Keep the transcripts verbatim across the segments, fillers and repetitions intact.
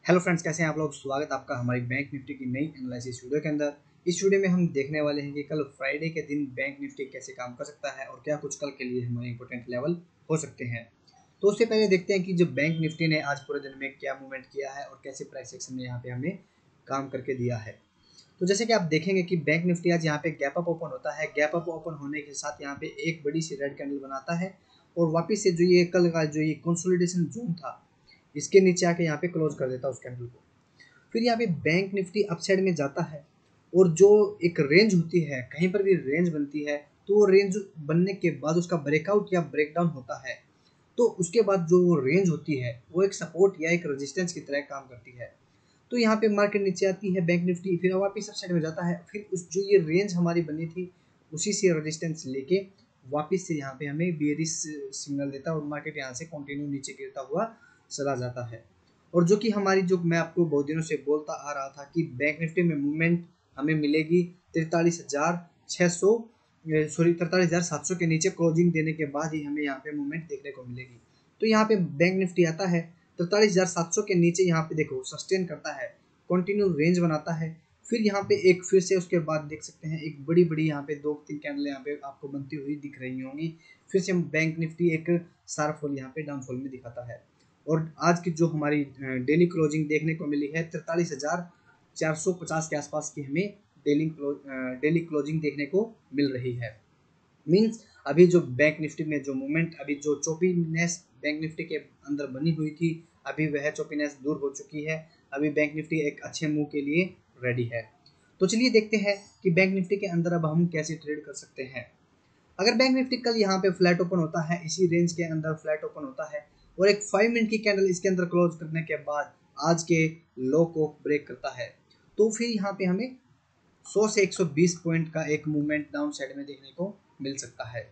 Hello friends, कैसे हैं आप लोग। स्वागत आपका हमारी बैंक निफ्टी की नई एनालिसिस वीडियो के अंदर। इस वीडियो में हम देखने वाले हैं कि कल फ्राइडे के दिन बैंक निफ्टी कैसे काम कर सकता है और क्या कुछ कल के लिए हमारे इंपॉर्टेंट लेवल हो सकते हैं। तो उससे पहले देखते हैं कि जो बैंक निफ्टी ने आज पूरे दिन में क्या मूवमेंट किया है और कैसे प्राइस एक्शन में यहाँ पे हमें काम करके दिया है। तो जैसे कि आप देखेंगे कि बैंक निफ्टी आज यहाँ पे गैप अप ओपन होता है। गैप अप ओपन होने के साथ यहाँ पे एक बड़ी सी रेड कैंडल बनाता है और वापिस से जो ये कल का जो ये कंसोलिडेशन जोन था इसके नीचे आके यहाँ पे क्लोज कर देता है उस कैंडल को। फिर यहाँ पे बैंक निफ्टी अपसाइड में जाता है और जो एक रेंज होती है, कहीं पर भी रेंज बनती है तो वो रेंज बनने के बाद उसका ब्रेकआउट या ब्रेकडाउन होता है, तो उसके बाद जो वो रेंज होती है वो एक सपोर्ट या एक रेजिस्टेंस की तरह काम करती है। तो यहाँ पे मार्केट नीचे आती है बैंक निफ्टी, फिर वापस अपसाइड में जाता है, फिर उस जो ये रेंज हमारी बनी थी उसी से रेजिस्टेंस लेके वापस से यहाँ पे हमें बेयरिश सिग्नल देता है और मार्केट यहाँ से कंटिन्यू नीचे गिरता हुआ चला जाता है। और जो कि हमारी जो मैं आपको बहुत दिनों से बोलता आ रहा था कि बैंक निफ्टी में मूवमेंट हमें मिलेगी तैंतालीस हजार छः सौ सॉरी तैंतालीस हजार सात सौ के नीचे क्लोजिंग देने के बाद ही हमें यहाँ पे मूवमेंट देखने को मिलेगी। तो यहाँ पे बैंक निफ्टी आता है तैंतालीस हजार सात सौ के नीचे, यहाँ पे देखो सस्टेन करता है, कंटिन्यू रेंज बनाता है, फिर यहाँ पे एक फिर से उसके बाद देख सकते हैं एक बड़ी बड़ी यहाँ पे दो तीन कैंडल यहाँ पे आपको बनती हुई दिख रही होंगी। फिर से बैंक निफ्टी एक शार्प फॉल यहाँ पे डाउनफॉल में दिखाता है और आज की जो हमारी डेली क्लोजिंग देखने को मिली है तैंतालीस हजार चार सौ पचास के आसपास की हमें डेली क्लोज डेली क्लोजिंग देखने को मिल रही है। मींस अभी जो बैंक निफ्टी में जो मूवमेंट, अभी जो चौपीनेस बैंक निफ्टी के अंदर बनी हुई थी, अभी वह चौपीनेस दूर हो चुकी है। अभी बैंक निफ्टी एक अच्छे मूव के लिए रेडी है। तो चलिए देखते हैं कि बैंक निफ्टी के अंदर अब हम कैसे ट्रेड कर सकते हैं। अगर बैंक निफ्टी कल यहाँ पे फ्लैट ओपन होता है, इसी रेंज के अंदर फ्लैट ओपन होता है और एक फाइव मिनट की कैंडल इसके अंदर क्लोज करने के बाद आज के लो को ब्रेक करता है, तो फिर यहाँ पे हमें सौ से एक सौ बीस पॉइंट का एक मूवमेंट डाउन साइड में देखने को मिल सकता है।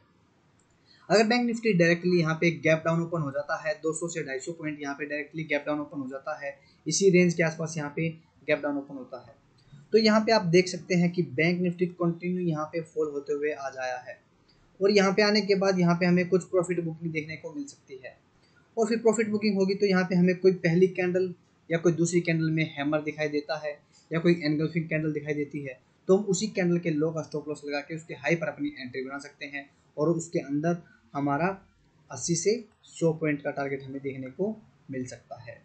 अगर बैंक निफ्टी डायरेक्टली यहाँ पे गैप डाउन ओपन हो जाता है दो सौ से ढाई सौ पॉइंट यहाँ पे डायरेक्टली गैप डाउन ओपन हो जाता है, इसी रेंज के आसपास यहाँ पे गैप डाउन ओपन होता है, तो यहाँ पे आप देख सकते हैं कि बैंक निफ्टी कंटिन्यू यहाँ पे फॉल होते हुए आज आया है और यहाँ पे आने के बाद यहाँ पे हमें कुछ प्रॉफिट बुकिंग देखने को मिल सकती है। और फिर प्रॉफिट बुकिंग होगी तो यहाँ पे हमें कोई पहली कैंडल या कोई दूसरी कैंडल में हैमर दिखाई देता है या कोई एनगल्फिंग कैंडल दिखाई देती है, तो हम उसी कैंडल के लो का स्टॉप लॉस लगा के उसके हाई पर अपनी एंट्री बना सकते हैं और उसके अंदर हमारा अस्सी से सौ पॉइंट का टारगेट हमें देखने को मिल सकता है।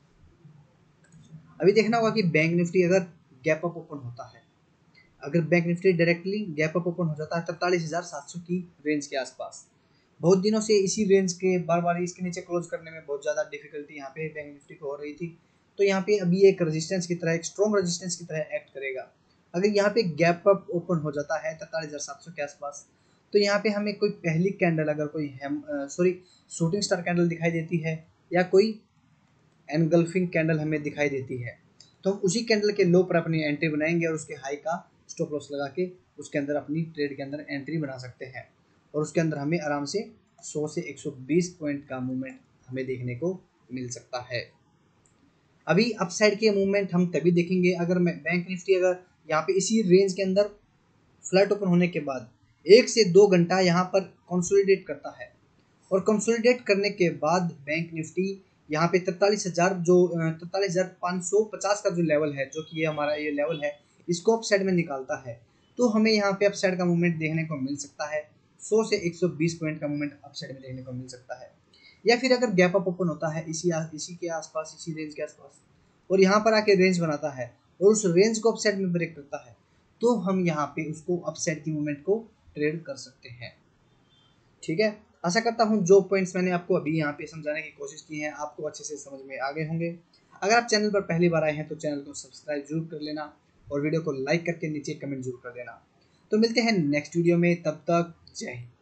अभी देखना होगा कि बैंक निफ्टी अगर गैप अप ओपन होता है, अगर bank Nifty directly gap up open हो जाता है तैंतालीस हजार सात सौ की रेंज के आसपास, बहुत दिनों से इसी रेंज के बार बार इसके नीचे क्लोज करने में बहुत ज़्यादा डिफिकल्टी यहाँ पे बैंक निफ्टी को हो रही थी, तो यहाँ पे अभी एक रेजिस्टेंस की तरह, एक स्ट्रॉन्ग रेजिस्टेंस की तरह एक्ट करेगा। अगर यहाँ पे गैप अप ओपन हो जाता है तैंतालीस हजार सात सौ के आसपास, तो यहाँ पे हमें कोई पहली कैंडल, अगर कोई ham sorry shooting star candle दिखाई देती है या कोई एनगल्फिंग कैंडल हमें दिखाई देती है, तो हम उसी कैंडल के लो पर अपनी एंट्री बनाएंगे और उसके हाई का स्टॉप लॉस लगा के उसके अंदर अपनी ट्रेड के अंदर एंट्री बना सकते हैं और उसके अंदर हमें आराम से सौ से एक सौ बीस पॉइंट का मूवमेंट हमें देखने को मिल सकता है। अभी अपसाइड के मूवमेंट हम तभी देखेंगे अगर बैंक निफ्टी अगर यहाँ पे इसी रेंज के अंदर फ्लैट ओपन होने के बाद एक से दो घंटा यहाँ पर कंसोलिडेट करता है और कंसोलिडेट करने के बाद बैंक निफ्टी यहाँ पे तैंतालीस हजार जो तैंतालीस हजार पाँच सौ पचास का जो लेवल है, जो कि ये हमारा ये लेवल है, इसको अपसाइड में निकालता है, तो हमें यहाँ पे अपसाइड का मूवमेंट देखने को मिल सकता है। सौ से एक सौ बीस पॉइंट का मूवमेंट अपसाइड में देखने को मिल सकता है। या फिर अगर गैप अप ओपन होता है इसी इसी के आसपास, इसी रेंज के आसपास, और यहाँ पर आके रेंज बनाता है और उस रेंज को अपसाइड में ब्रेक करता है, तो हम यहाँ पे उसको अपसाइड की मूवमेंट को ट्रेड कर सकते हैं। ठीक है, आशा करता हूँ जो पॉइंट्स मैंने आपको अभी यहाँ पे समझाने की कोशिश की है आपको अच्छे से समझ में आ गए होंगे। अगर आप चैनल पर पहली बार आए हैं तो चैनल को सब्सक्राइब जरूर कर लेना और वीडियो को लाइक करके नीचे कमेंट जरूर कर देना। तो मिलते हैं नेक्स्ट वीडियो में, तब तक जय हिंद।